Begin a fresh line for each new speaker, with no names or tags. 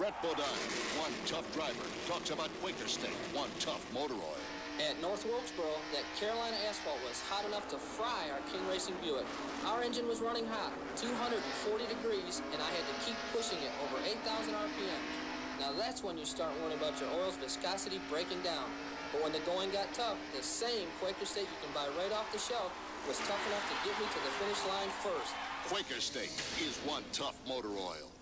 Brett Bodine, one tough driver, talks about Quaker Steak, one tough motor oil.
At North Wilkesboro, that Carolina asphalt was hot enough to fry our King Racing Buick. Our engine was running hot, 240 degrees, and I had to keep pushing it over 8,000 RPM. Now that's when you start worrying about your oil's viscosity breaking down. But when the going got tough, the same Quaker Steak you can buy right off the shelf was tough enough to get me to the finish line first.
Quaker Steak is one tough motor oil.